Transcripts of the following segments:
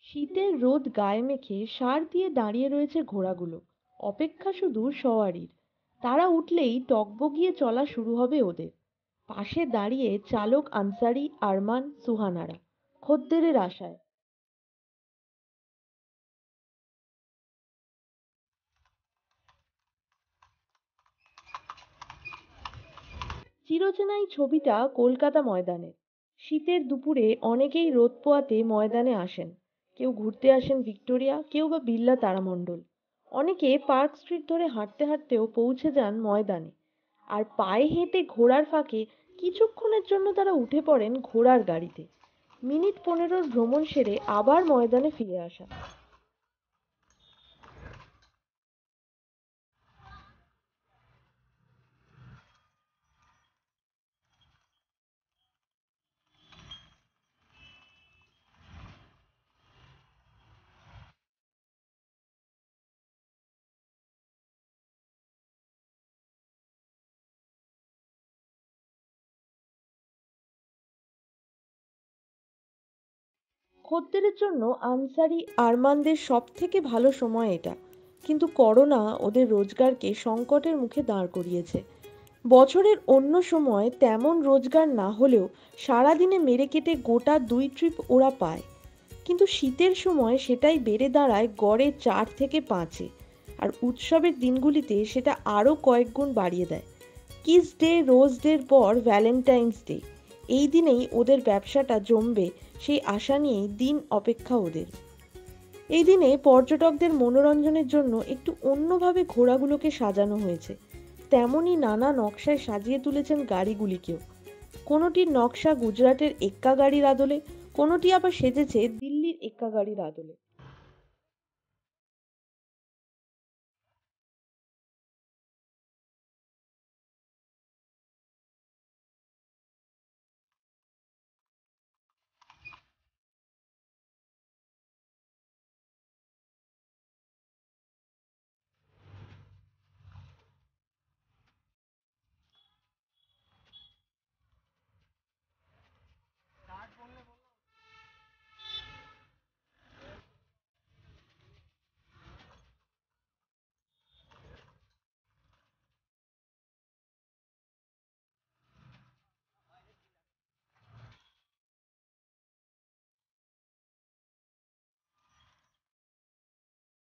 শীতের রোদ গায়ে মেখে সার দিয়ে দাঁড়িয়ে রয়েছে ঘোড়াগুলো। অপেক্ষা শুধু সওয়ারির। তারা উঠলেই টগবগিয়ে চলা শুরু হবে ওদের। পাশে দাঁড়িয়ে চালক আনসারি, আরমান, সুহানারা খদ্দেরের আশায়। চিরচেনা এই ছবিটা কলকাতা ময়দানের। শীতের দুপুরে অনেকেই রোদ পোয়াতে ময়দানে আসেন। কেউ ঘুরতে আসেন ভিক্টোরিয়া, কেউ বা বিড়লা তারামণ্ডল। অনেকে পার্ক স্ট্রিট ধরে হাঁটতে হাঁটতেও পৌঁছে যান ময়দানে। আর পায়ে হেঁটে ঘোড়ার ফাঁকে কিছুক্ষণের জন্য তারা উঠে পড়েন ঘোড়ার গাড়িতে। মিনিট 15-র ভ্রমণ সেরে আবার ময়দানে ফিরে আসা। খদ্দেরের জন্য আনসারি আরমানদের সব থেকে ভালো সময় এটা। কিন্তু করোনা ওদের রোজগারকে সংকটের মুখে দাঁড় করিয়েছে। বছরের অন্য সময় তেমন রোজগার না হলেও সারাদিনে মেরে কেটে গোটা 2 ট্রিপ ওরা পায়। কিন্তু শীতের সময় সেটাই বেড়ে দাঁড়ায় গড়ে 4 থেকে 5-এ। আর উৎসবের দিনগুলিতে সেটা আরও কয়েক গুণ বাড়িয়ে দেয়। কিস ডে, রোজ ডের পর ভ্যালেন্টাইন্স ডে। এই দিনেই ওদের ব্যবসাটা জমবে, সেই আশা নিয়েই দিন অপেক্ষা ওদের। এই দিনে পর্যটকদের মনোরঞ্জনের জন্য একটু অন্যভাবে ঘোড়াগুলোকে সাজানো হয়েছে। তেমনই নানা নকশায় সাজিয়ে তুলেছেন গাড়িগুলিকেও। কোনোটির নকশা গুজরাটের এক্কা গাড়ির আদলে, কোনোটি আবার সেজেছে দিল্লির এক্কা গাড়ির আদলে।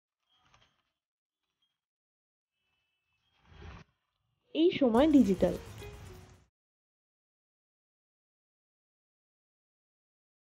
এই সময় ডিজিটাল